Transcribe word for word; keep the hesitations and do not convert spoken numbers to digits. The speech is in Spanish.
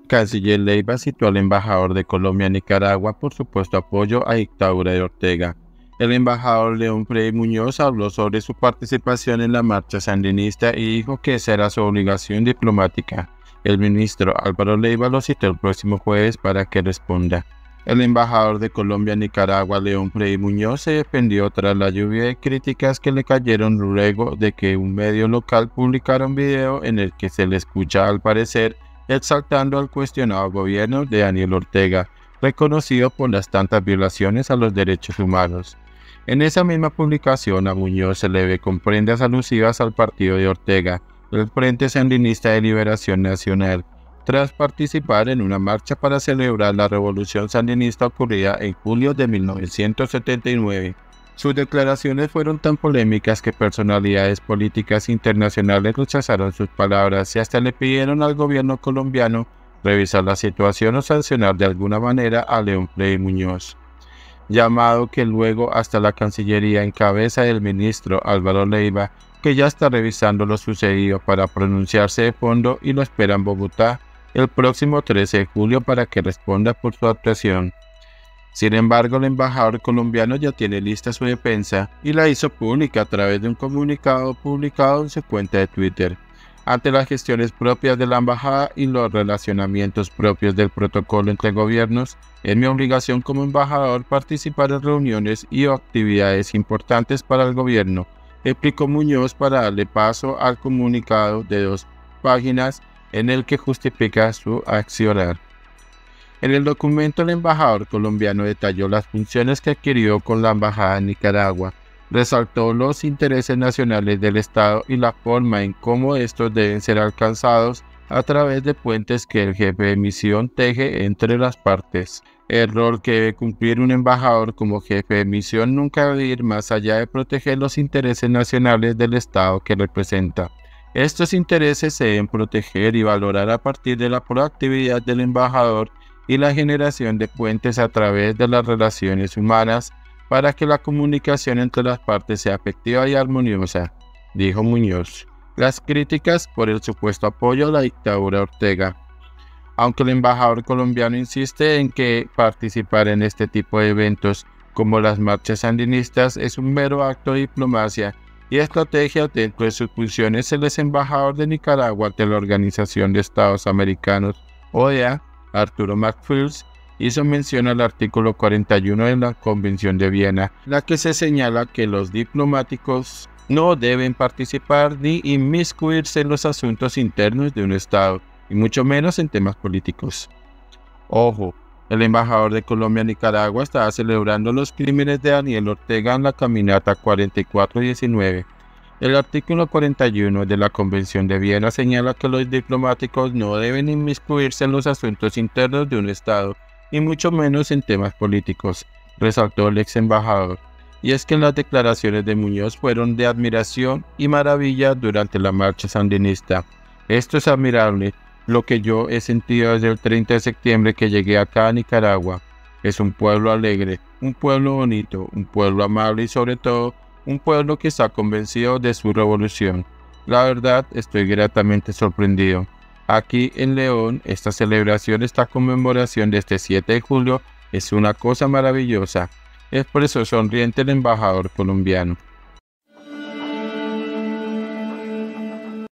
Canciller Leiva citó al embajador de Colombia en Nicaragua por supuesto apoyo a dictadura de Ortega. El embajador León Freddy Muñoz habló sobre su participación en la marcha sandinista y dijo que esa era su obligación diplomática. El ministro Álvaro Leiva lo citó el próximo jueves para que responda. El embajador de Colombia en Nicaragua, León Freddy Muñoz, se defendió tras la lluvia de críticas que le cayeron luego de que un medio local publicara un video en el que se le escucha, al parecer, exaltando al cuestionado gobierno de Daniel Ortega, reconocido por las tantas violaciones a los derechos humanos. En esa misma publicación a Muñoz se le ve con prendas alusivas al partido de Ortega, el Frente Sandinista de Liberación Nacional, tras participar en una marcha para celebrar la revolución sandinista ocurrida en julio de mil novecientos setenta y nueve. Sus declaraciones fueron tan polémicas que personalidades políticas internacionales rechazaron sus palabras y hasta le pidieron al gobierno colombiano revisar la situación o sancionar de alguna manera a León Freddy Muñoz. Llamado que luego hasta la Cancillería en cabeza del ministro Álvaro Leiva, que ya está revisando lo sucedido para pronunciarse de fondo y lo espera en Bogotá el próximo trece de julio para que responda por su actuación. Sin embargo, el embajador colombiano ya tiene lista su defensa y la hizo pública a través de un comunicado publicado en su cuenta de Twitter. Ante las gestiones propias de la embajada y los relacionamientos propios del protocolo entre gobiernos, es mi obligación como embajador participar en reuniones y actividades importantes para el gobierno, explicó Muñoz para darle paso al comunicado de dos páginas en el que justifica su accionar. En el documento, el embajador colombiano detalló las funciones que adquirió con la embajada en Nicaragua, resaltó los intereses nacionales del Estado y la forma en cómo estos deben ser alcanzados a través de puentes que el jefe de misión teje entre las partes. El rol que debe cumplir un embajador como jefe de misión nunca debe ir más allá de proteger los intereses nacionales del Estado que representa. Estos intereses se deben proteger y valorar a partir de la proactividad del embajador y la generación de puentes a través de las relaciones humanas para que la comunicación entre las partes sea efectiva y armoniosa, dijo Muñoz. Las críticas por el supuesto apoyo a la dictadura de Ortega. Aunque el embajador colombiano insiste en que participar en este tipo de eventos como las marchas sandinistas es un mero acto de diplomacia y estrategia dentro de sus funciones, el ex embajador de Nicaragua ante la Organización de Estados Americanos, O E A, Arturo McPhirs, hizo mención al artículo cuarenta y uno de la Convención de Viena, en la que se señala que los diplomáticos no deben participar ni inmiscuirse en los asuntos internos de un Estado, y mucho menos en temas políticos. Ojo, el embajador de Colombia en Nicaragua estaba celebrando los crímenes de Daniel Ortega en la caminata cuarenta y cuatro diecinueve. El artículo cuarenta y uno de la Convención de Viena señala que los diplomáticos no deben inmiscuirse en los asuntos internos de un Estado, y mucho menos en temas políticos, resaltó el ex embajador. Y es que las declaraciones de Muñoz fueron de admiración y maravilla durante la marcha sandinista. Esto es admirable, lo que yo he sentido desde el treinta de septiembre que llegué acá a Nicaragua. Es un pueblo alegre, un pueblo bonito, un pueblo amable y sobre todo, un pueblo que está convencido de su revolución. La verdad, estoy gratamente sorprendido. Aquí en León, esta celebración, esta conmemoración de este siete de julio es una cosa maravillosa, expresó sonriente el embajador colombiano.